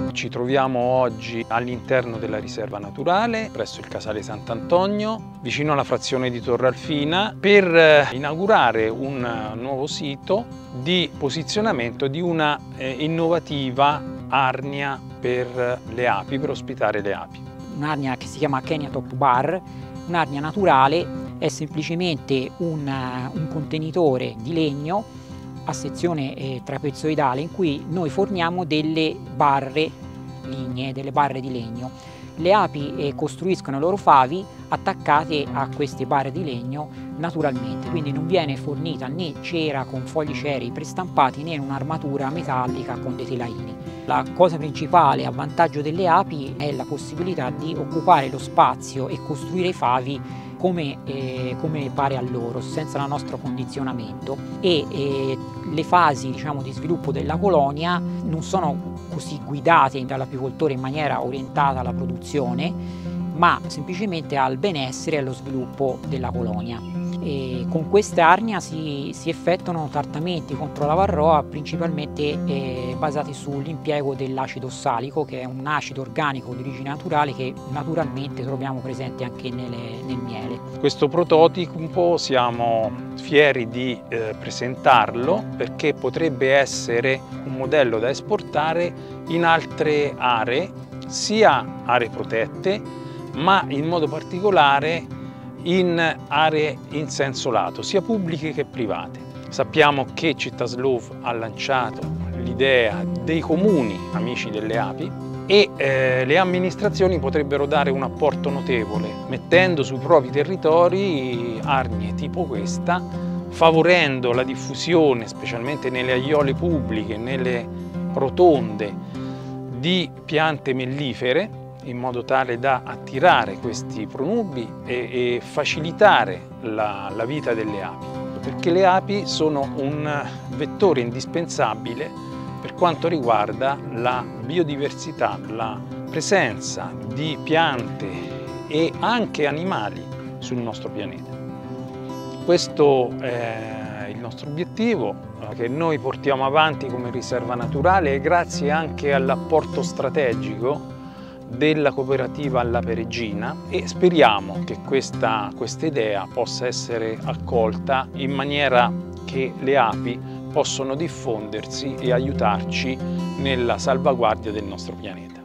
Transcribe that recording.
Ci troviamo oggi all'interno della riserva naturale, presso il Casale Sant'Antonio, vicino alla frazione di Torralfina, per inaugurare un nuovo sito di posizionamento di una innovativa arnia per le api, per ospitare le api. Un'arnia che si chiama Kenya Top Bar, un'arnia naturale, è semplicemente un contenitore di legno a sezione trapezoidale in cui noi forniamo delle barre lignee, delle barre di legno. Le api costruiscono i loro favi attaccate a queste barre di legno naturalmente, quindi non viene fornita né cera con fogli cerei prestampati né un'armatura metallica con dei telaini. La cosa principale a vantaggio delle api è la possibilità di occupare lo spazio e costruire i favi come pare a loro, senza il nostro condizionamento, e le fasi, diciamo, di sviluppo della colonia non sono così guidate dall'apicoltore in maniera orientata alla produzione, ma semplicemente al benessere e allo sviluppo della colonia. E con questa arnia si effettuano trattamenti contro la varroa principalmente basati sull'impiego dell'acido ossalico, che è un acido organico di origine naturale che naturalmente troviamo presente anche nel miele. Questo prototipo siamo fieri di presentarlo perché potrebbe essere un modello da esportare in altre aree, sia aree protette, ma in modo particolare in aree in senso lato, sia pubbliche che private. Sappiamo che Cittaslow ha lanciato l'idea dei comuni amici delle api e le amministrazioni potrebbero dare un apporto notevole, mettendo sui propri territori arnie tipo questa, favorendo la diffusione, specialmente nelle aiole pubbliche, nelle rotonde, di piante mellifere, in modo tale da attirare questi pronubi e facilitare la vita delle api, perché le api sono un vettore indispensabile per quanto riguarda la biodiversità, la presenza di piante e anche animali sul nostro pianeta. Questo è il nostro obiettivo che noi portiamo avanti come riserva naturale e grazie anche all'apporto strategico della cooperativa All'Ape Regina, e speriamo che questa idea possa essere accolta in maniera che le api possono diffondersi e aiutarci nella salvaguardia del nostro pianeta.